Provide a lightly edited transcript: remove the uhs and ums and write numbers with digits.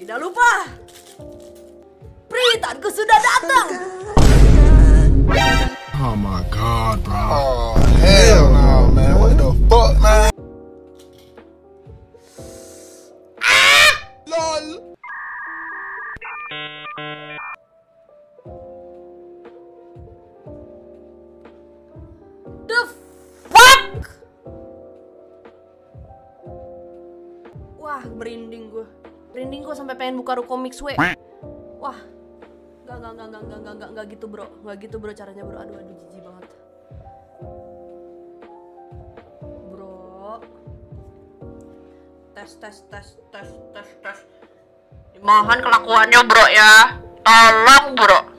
Tidak lupa, Pritanku sudah datang. Oh my god, bro. Oh, hell no, man. What the fuck, man? LOL. The fuck? Wah, merinding gue. Merinding gue sampai pengen buka ruko Mixway. Wah. Enggak gitu, bro. Enggak gitu, bro, caranya, bro. Aduh, jijik banget. Bro. Tes. Dimahan kelakuannya, bro ya. Tolong, bro.